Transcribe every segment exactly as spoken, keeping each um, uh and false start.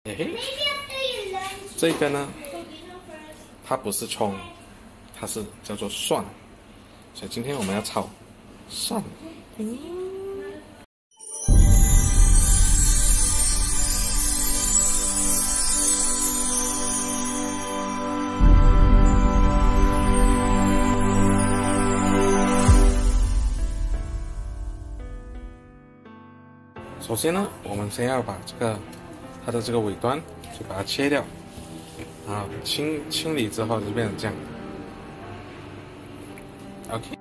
嘿嘿，这个呢，它不是葱，它是叫做蒜，所以今天我们要炒蒜。嗯首先呢，我们先要把这个它的这个尾端就把它切掉，啊，清清理之后就变成这样。OK，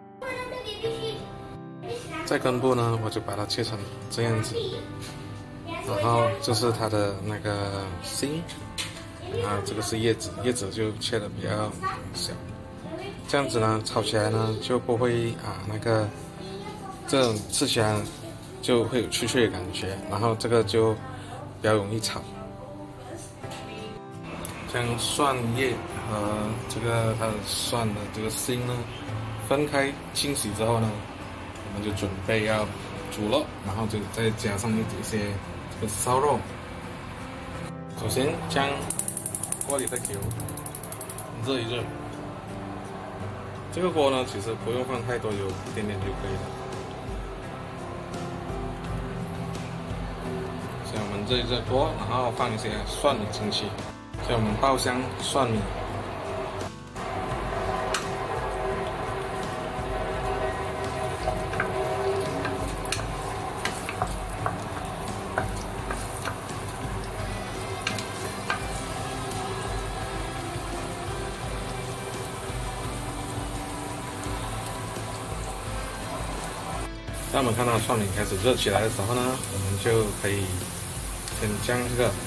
在根部呢，我就把它切成这样子，然后这是它的那个心，啊，这个是叶子，叶子就切的比较小，这样子呢，炒起来呢就不会啊那个这种吃起来就会有脆脆的感觉，然后这个就比较容易炒。将蒜叶和这个它的蒜的这个心呢分开清洗之后呢，我们就准备要煮了，然后就再加上一些这个烧肉。首先将锅里的油热一热，这个锅呢其实不用放太多油，一点点就可以了。所以我们热一热锅，然后放一些蒜米进去。所以我们爆香蒜米，当我们看到蒜米开始热起来的时候呢，我们就可以先将这个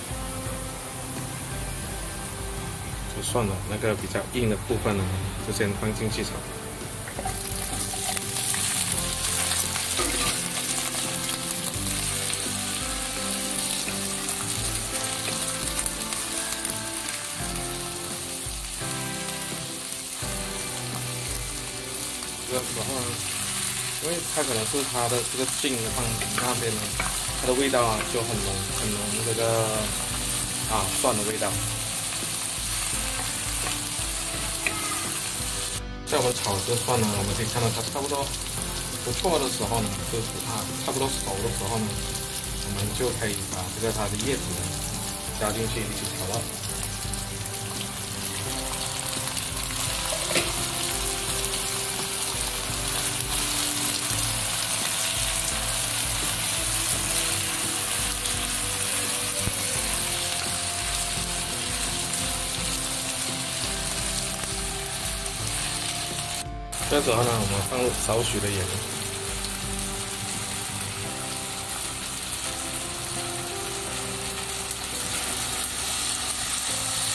就蒜的那个比较硬的部分呢，就先放进去炒。这个时候呢，因为它可能是它的这个茎放那边呢，它的味道啊就很浓很浓这个啊蒜的味道。在我们炒这个蒜呢，我们可以看到它差不多不错的时候呢，就是它差不多熟的时候呢，我们就可以把这个它的叶子呢加进去一起炒了。这时候呢，我们放入少许的盐，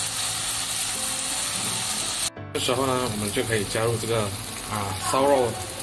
这时候呢，我们就可以加入这个啊烧肉